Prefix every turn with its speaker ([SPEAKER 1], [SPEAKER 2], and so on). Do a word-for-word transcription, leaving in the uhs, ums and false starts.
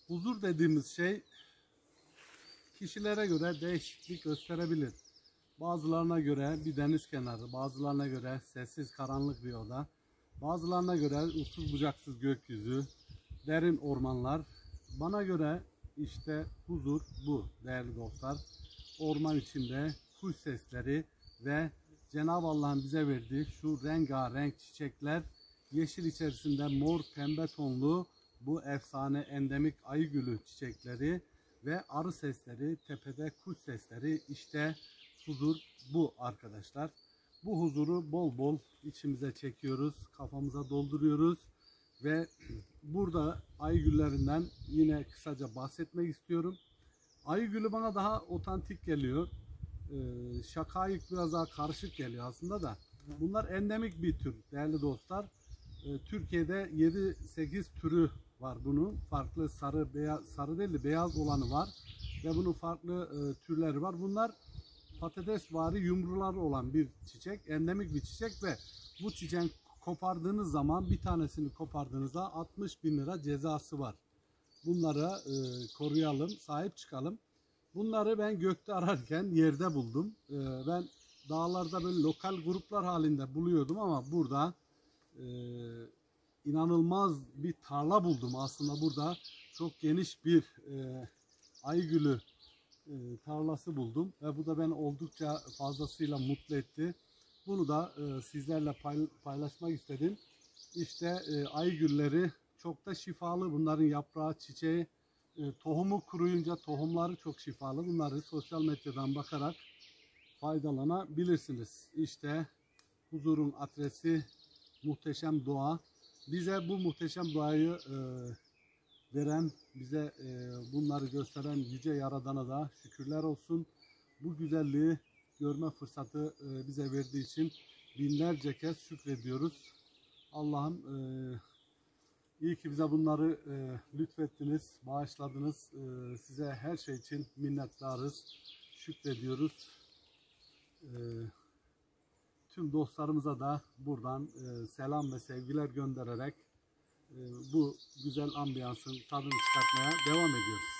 [SPEAKER 1] Huzur dediğimiz şey kişilere göre değişiklik gösterebilir. Bazılarına göre bir deniz kenarı, bazılarına göre sessiz karanlık bir oda, bazılarına göre uçsuz bucaksız gökyüzü, derin ormanlar. Bana göre işte huzur bu değerli dostlar. Orman içinde kuş sesleri ve Cenab-ı Allah'ın bize verdiği şu rengarenk çiçekler, yeşil içerisinde mor pembe tonlu bu efsane endemik ayıgülü çiçekleri ve arı sesleri, tepede kuş sesleri, işte huzur bu arkadaşlar. Bu huzuru bol bol içimize çekiyoruz, kafamıza dolduruyoruz ve burada ayıgüllerinden yine kısaca bahsetmek istiyorum. Ayıgülü bana daha otantik geliyor. Ee, şakayık biraz daha karışık geliyor aslında da. Bunlar endemik bir tür değerli dostlar. Ee, Türkiye'de yedi sekiz türü var bunun. Farklı sarı, beyaz, sarı değil de beyaz olanı var. Ve bunun farklı e, türleri var. Bunlar patatesvari yumruları olan bir çiçek. Endemik bir çiçek ve bu çiçeğin kopardığınız zaman, bir tanesini kopardığınızda altmış bin lira cezası var. Bunları e, koruyalım, sahip çıkalım. Bunları ben gökte ararken yerde buldum. E, ben dağlarda böyle lokal gruplar halinde buluyordum ama burada e, inanılmaz bir tarla buldum. Aslında burada çok geniş bir e, ayıgülü e, tarlası buldum ve bu da beni oldukça fazlasıyla mutlu etti. Bunu da e, sizlerle pay, paylaşmak istedim. İşte e, ayıgülleri çok da şifalı. Bunların yaprağı, çiçeği, e, tohumu kuruyunca tohumları çok şifalı. Bunları sosyal medyadan bakarak faydalanabilirsiniz. İşte huzurun adresi muhteşem doğa. Bize bu muhteşem doğayı e, veren, bize e, bunları gösteren yüce Yaradan'a da şükürler olsun. Bu güzelliği görme fırsatı e, bize verdiği için binlerce kez şükrediyoruz. Allah'ım e, iyi ki bize bunları e, lütfettiniz, bağışladınız. E, size her şey için minnettarız, şükrediyoruz. E, tüm dostlarımıza da buradan e, selam ve sevgiler göndererek e, bu güzel ambiyansın tadını çıkartmaya devam ediyoruz.